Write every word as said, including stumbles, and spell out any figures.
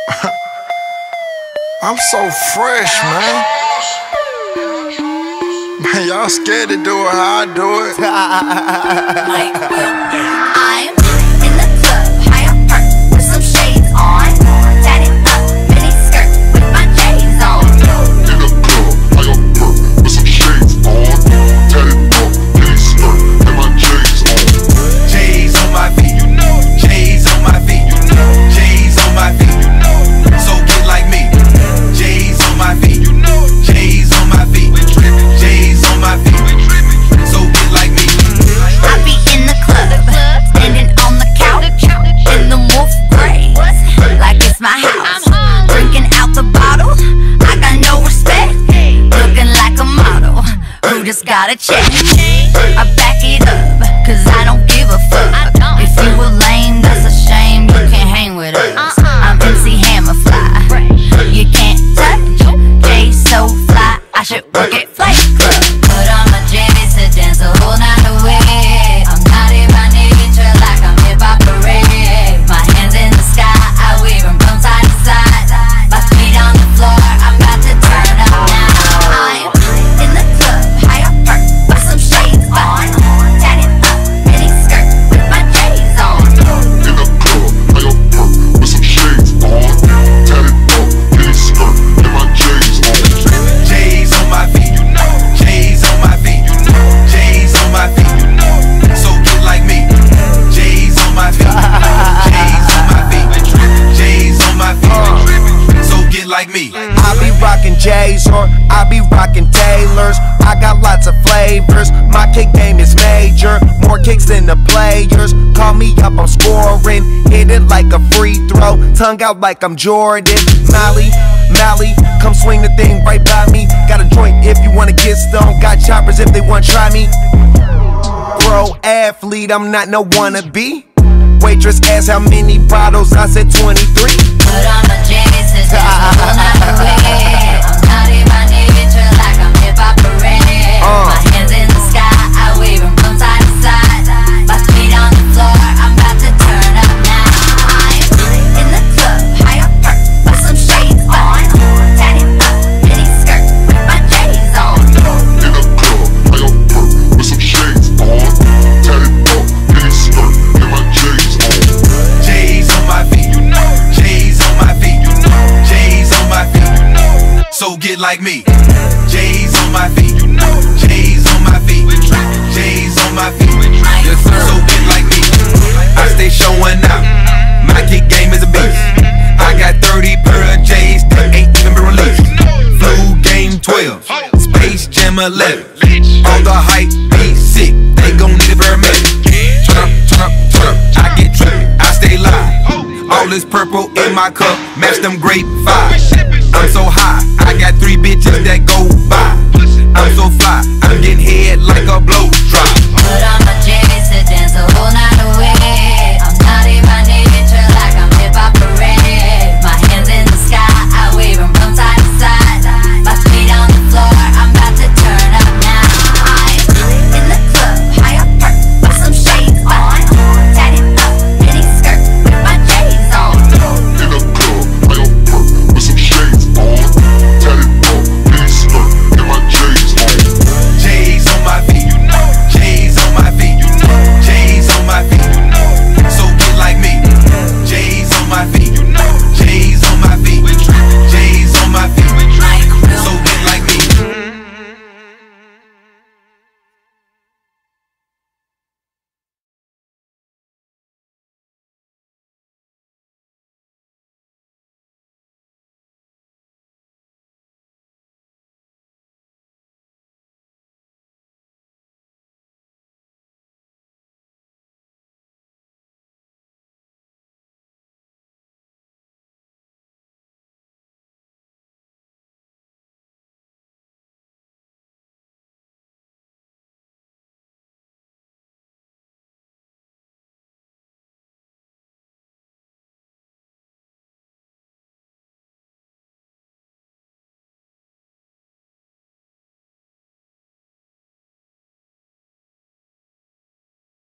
I'm so fresh, man. Man, y'all scared to do it how I do it. I'm in the club, high up perk, with some shades on. Tatted up, mini skirt, with my J's on. In the club, high up perk, with some shades on. Tatted up, mini skirt, and my J's on. J's on my feet, you know. J's on my feet, you know. J's on my feet, you know. So get like me. J's on my feet, you know. J's on my feet. J's on my feet. So get like me. I be in the club, standing on the couch, in the wolf gray, like it's my house. Drinking out the bottle, I got no respect. Looking like a model, who just got a check. I back it up, cause I don't give a fuck. If you were lame, that's a shame, you can't hang with us. I'm M C Hammer Fly, you can't touch. Jay so fly, I should work at Flight Club. Put on my jammies to dance the whole night away. I'm not in my nature like I'm hip-hop parade. My hands in the sky, I wave them from side to side. My feet on the floor, I'm about to turn up now. I'm in the club, high up perk, with some shades on. Tatted up, mini skirt, with my J's on. In the club, high up perk, with some shades on. Tatted up, mini skirt, and my J's on. J's on my feet, you know. J's on my feet, you know. J's on my feet, you know. So get like me. J's on my feet, you know. J's on my feet. J's on my feet. So get like me. I be rockin' J's or I be rockin' Taylors. I got lots of flavors. My kick game is major, more kicks than the players. Call me up, I'm scoring. Hit it like a free throw, tongue out like I'm Jordan. Molly, Molly, come swing the thing right by me. Got a joint if you wanna get stoned. Got choppers if they wanna try me. Pro athlete, I'm not no wannabe. Waitress asked how many bottles, I said twenty-three. Put on my jammies to dance the whole night away. I'm not in my nature like I'm hip-hop parade. My hands in the sky, I wave them from side to side. My feet on the floor, I'm about to turn up now. I'm in the club, high up perk, with some shades on. Tatted up, mini skirt, with my J's on. In the club, high up perk, with some shades on. Tatted up, mini skirt, and my J's on. J's on my feet, you know. J's on my feet, you know. J's on my feet, you know. So get like me. J's on my feet, you know. J's on my feet. J's on my feet. Yes, sir. So get like me. I stay showing out. My kick game is a beast. I got thirty pair of J's that ain't even been released. Flu game twelve, Space Jam eleven. All the hype be sick, they gon' need a paramedic. Turn up, turn up, turn up. I get trippy, I stay live. All this purple in my cup, match them grape vibes. I'm so high, I got three bitches that go by. I'm so fly, I'm getting head like a blow drop. Put on